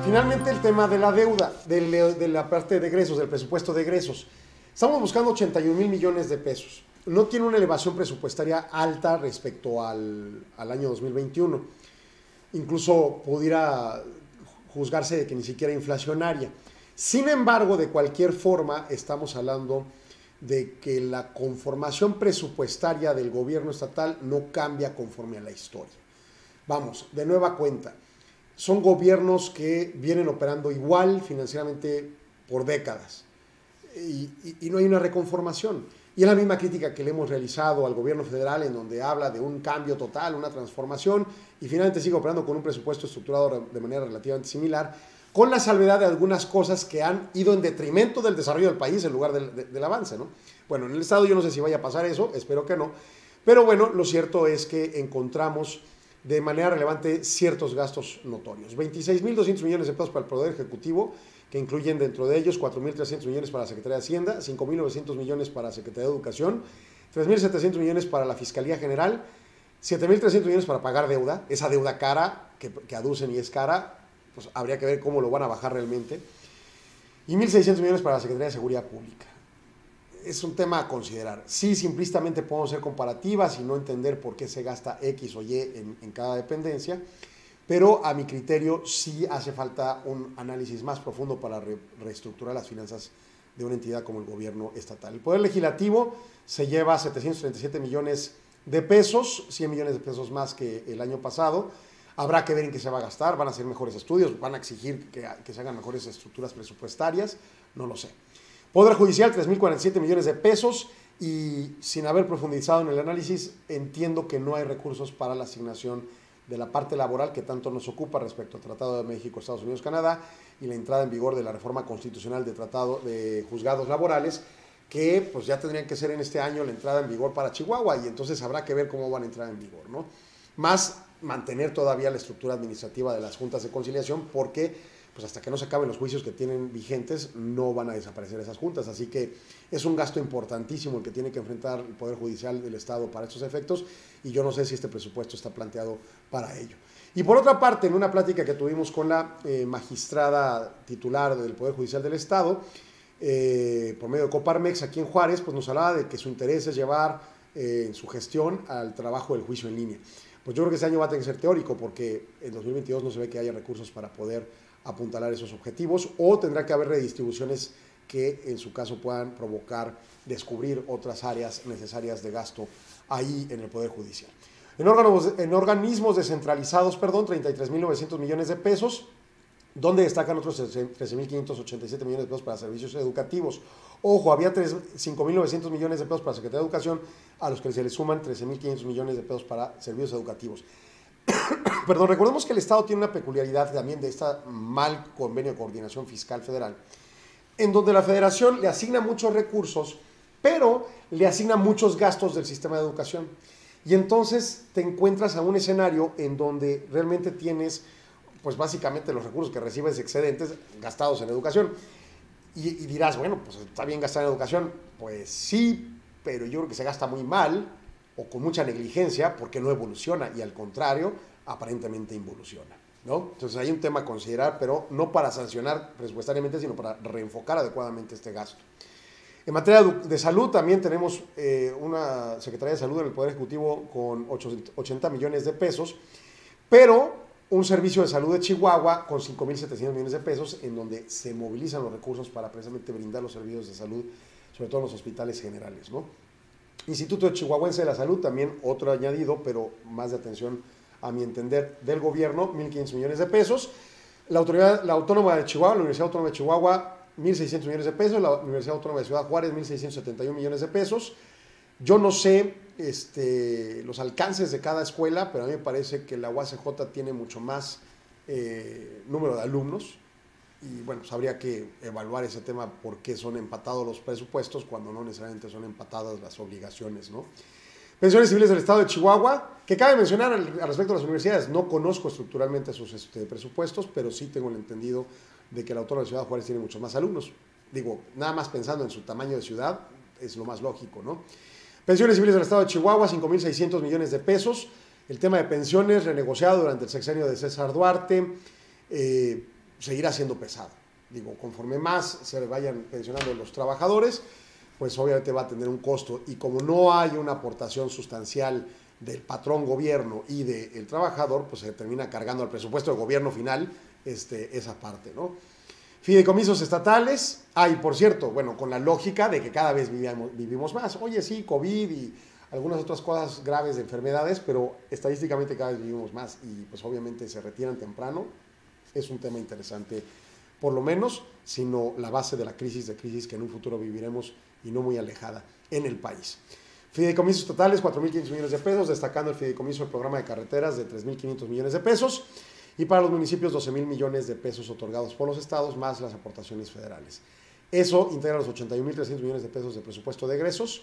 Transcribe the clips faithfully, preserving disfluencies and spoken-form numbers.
Finalmente, el tema de la deuda, de, de la parte de egresos, del presupuesto de egresos. Estamos buscando ochenta y un mil millones de pesos. No tiene una elevación presupuestaria alta respecto al, al año dos mil veintiuno. Incluso pudiera juzgarse de que ni siquiera inflacionaria. Sin embargo, de cualquier forma, estamos hablando de que la conformación presupuestaria del gobierno estatal no cambia conforme a la historia. Vamos, de nueva cuenta, son gobiernos que vienen operando igual financieramente por décadas y, y, y no hay una reconformación. Y es la misma crítica que le hemos realizado al gobierno federal, en donde habla de un cambio total, una transformación, y finalmente sigue operando con un presupuesto estructurado de manera relativamente similar, con la salvedad de algunas cosas que han ido en detrimento del desarrollo del país en lugar del, de, del avance, ¿no? Bueno, en el Estado yo no sé si vaya a pasar eso, espero que no, pero bueno, lo cierto es que encontramos de manera relevante ciertos gastos notorios. veintiséis mil doscientos millones de pesos para el Poder Ejecutivo, que incluyen dentro de ellos cuatro mil trescientos millones para la Secretaría de Hacienda, cinco mil novecientos millones para la Secretaría de Educación, tres mil setecientos millones para la Fiscalía General, siete mil trescientos millones para pagar deuda, esa deuda cara que, que aducen y es cara, pues habría que ver cómo lo van a bajar realmente, y mil seiscientos millones para la Secretaría de Seguridad Pública. Es un tema a considerar. Sí, simplistamente podemos hacer comparativas y no entender por qué se gasta X o Y en, en cada dependencia, pero a mi criterio sí hace falta un análisis más profundo para re, reestructurar las finanzas de una entidad como el gobierno estatal. El Poder Legislativo se lleva setecientos treinta y siete millones de pesos, cien millones de pesos más que el año pasado. Habrá que ver en qué se va a gastar, van a hacer mejores estudios, van a exigir que, que se hagan mejores estructuras presupuestarias, no lo sé. Poder Judicial, tres mil cuarenta y siete millones de pesos, y sin haber profundizado en el análisis, entiendo que no hay recursos para la asignación de la parte laboral que tanto nos ocupa respecto al Tratado de México, Estados Unidos, Canadá, y la entrada en vigor de la reforma constitucional de Tratado de Juzgados Laborales, que pues ya tendrían que ser en este año la entrada en vigor para Chihuahua, y entonces habrá que ver cómo van a entrar en vigor, ¿no? Más mantener todavía la estructura administrativa de las juntas de conciliación, porque pues hasta que no se acaben los juicios que tienen vigentes, no van a desaparecer esas juntas. Así que es un gasto importantísimo el que tiene que enfrentar el Poder Judicial del Estado para estos efectos, y yo no sé si este presupuesto está planteado para ello. Y por otra parte, en una plática que tuvimos con la eh, magistrada titular del Poder Judicial del Estado, eh, por medio de Coparmex, aquí en Juárez, pues nos hablaba de que su interés es llevar eh, su gestión al trabajo del juicio en línea. Pues yo creo que este año va a tener que ser teórico, porque en dos mil veintidós no se ve que haya recursos para poder apuntalar esos objetivos, o tendrá que haber redistribuciones que en su caso puedan provocar descubrir otras áreas necesarias de gasto ahí en el Poder Judicial. En, órganos, en organismos descentralizados, perdón, treinta y tres mil novecientos millones de pesos, donde destacan otros trece mil quinientos ochenta y siete millones de pesos para servicios educativos. Ojo, había cinco mil novecientos millones de pesos para la Secretaría de Educación, a los que se le suman trece mil quinientos millones de pesos para servicios educativos. Perdón, recordemos que el Estado tiene una peculiaridad también de este mal convenio de coordinación fiscal federal, en donde la Federación le asigna muchos recursos, pero le asigna muchos gastos del sistema de educación. Y entonces te encuentras a un escenario en donde realmente tienes, pues básicamente los recursos que recibes excedentes gastados en educación. Y, y dirás, bueno, pues está bien gastar en educación. Pues sí, pero yo creo que se gasta muy mal o con mucha negligencia, porque no evoluciona, y al contrario, aparentemente involuciona, ¿no? Entonces hay un tema a considerar, pero no para sancionar presupuestariamente, sino para reenfocar adecuadamente este gasto. En materia de salud también tenemos eh, una Secretaría de Salud en el Poder Ejecutivo con ochenta millones de pesos, pero un servicio de salud de Chihuahua con cinco mil setecientos millones de pesos, en donde se movilizan los recursos para precisamente brindar los servicios de salud, sobre todo en los hospitales generales, ¿no? Instituto Chihuahuense de la Salud, también otro añadido, pero más de atención a mi entender del gobierno, mil quinientos millones de pesos. La Autoridad, la Autónoma de Chihuahua, la Universidad Autónoma de Chihuahua, mil seiscientos millones de pesos. La Universidad Autónoma de Ciudad Juárez, mil seiscientos setenta y un millones de pesos. Yo no sé este, los alcances de cada escuela, pero a mí me parece que la U A C J tiene mucho más eh, número de alumnos, y bueno, pues habría que evaluar ese tema, por qué son empatados los presupuestos cuando no necesariamente son empatadas las obligaciones, ¿no? Pensiones civiles del Estado de Chihuahua, que cabe mencionar al, al respecto de las universidades, no conozco estructuralmente sus este, presupuestos, pero sí tengo el entendido de que la Autónoma de Ciudad Juárez tiene muchos más alumnos. Digo, nada más pensando en su tamaño de ciudad, es lo más lógico, ¿no? Pensiones civiles del Estado de Chihuahua, cinco mil seiscientos millones de pesos. El tema de pensiones renegociado durante el sexenio de César Duarte. Eh, seguirá siendo pesada. Digo, conforme más se vayan pensionando los trabajadores, pues obviamente va a tener un costo, y como no hay una aportación sustancial del patrón gobierno y del trabajador, pues se termina cargando al presupuesto del gobierno final este, esa parte, ¿no? Fideicomisos estatales, ah, y por cierto, bueno, con la lógica de que cada vez vivimos, vivimos más. Oye, sí, COVID y algunas otras cosas graves de enfermedades, pero estadísticamente cada vez vivimos más y pues obviamente se retiran temprano. Es un tema interesante, por lo menos, sino la base de la crisis de crisis que en un futuro viviremos y no muy alejada en el país. Fideicomisos estatales, cuatro mil quinientos millones de pesos, destacando el fideicomiso del programa de carreteras de tres mil quinientos millones de pesos, y para los municipios doce mil millones de pesos otorgados por los estados, más las aportaciones federales. Eso integra los ochenta y un mil trescientos millones de pesos de presupuesto de egresos.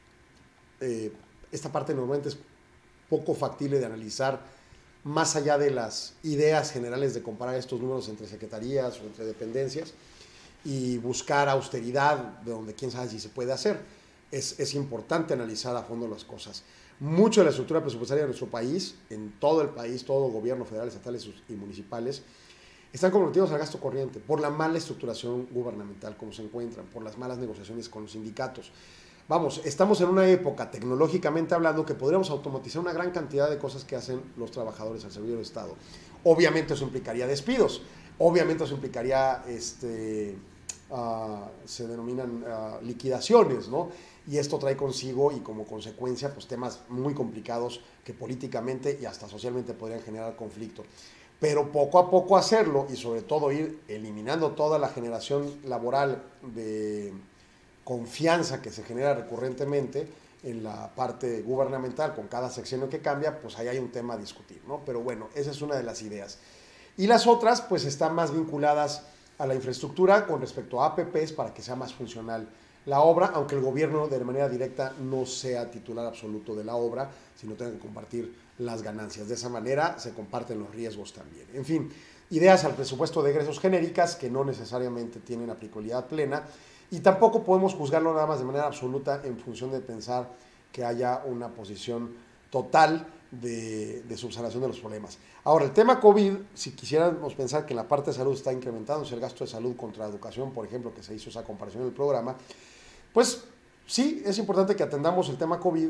Eh, esta parte normalmente es poco factible de analizar, más allá de las ideas generales de comparar estos números entre secretarías o entre dependencias y buscar austeridad de donde quién sabe si se puede hacer. Es, es importante analizar a fondo las cosas. Mucho de la estructura presupuestaria de nuestro país, en todo el país, todo gobierno federal, estatales y municipales, están comprometidos al gasto corriente por la mala estructuración gubernamental como se encuentran, por las malas negociaciones con los sindicatos. Vamos, estamos en una época, tecnológicamente hablando, que podríamos automatizar una gran cantidad de cosas que hacen los trabajadores al servicio del Estado. Obviamente eso implicaría despidos, obviamente eso implicaría, este, uh, se denominan uh, liquidaciones, ¿no? Y esto trae consigo y como consecuencia pues temas muy complicados que políticamente y hasta socialmente podrían generar conflicto. Pero poco a poco hacerlo y sobre todo ir eliminando toda la generación laboral de confianza que se genera recurrentemente en la parte gubernamental con cada sexenio que cambia, pues ahí hay un tema a discutir, ¿no? Pero bueno, esa es una de las ideas. Y las otras pues están más vinculadas a la infraestructura con respecto a A P Pes para que sea más funcional la obra, aunque el gobierno de manera directa no sea titular absoluto de la obra, sino tenga que compartir las ganancias. De esa manera se comparten los riesgos también. En fin, ideas al presupuesto de egresos genéricas que no necesariamente tienen aplicabilidad plena y tampoco podemos juzgarlo nada más de manera absoluta en función de pensar que haya una posición total de, de subsanación de los problemas. Ahora, el tema COVID, si quisiéramos pensar que en la parte de salud está incrementándose el gasto de salud contra educación, por ejemplo, que se hizo esa comparación en el programa, pues sí, es importante que atendamos el tema COVID,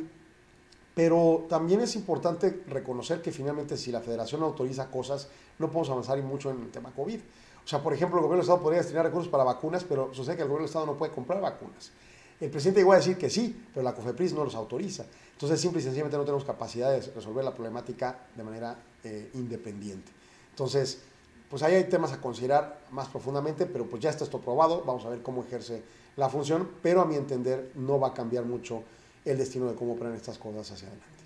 pero también es importante reconocer que finalmente si la federación autoriza cosas, no podemos avanzar mucho en el tema COVID. O sea, por ejemplo, el gobierno del Estado podría destinar recursos para vacunas, pero sucede que el gobierno del Estado no puede comprar vacunas. El presidente llegó a decir que sí, pero la COFEPRIS no los autoriza. Entonces, simple y sencillamente no tenemos capacidad de resolver la problemática de manera eh, independiente. Entonces, pues ahí hay temas a considerar más profundamente, pero pues ya está esto probado, vamos a ver cómo ejerce la función, pero a mi entender no va a cambiar mucho el destino de cómo operan estas cosas hacia adelante.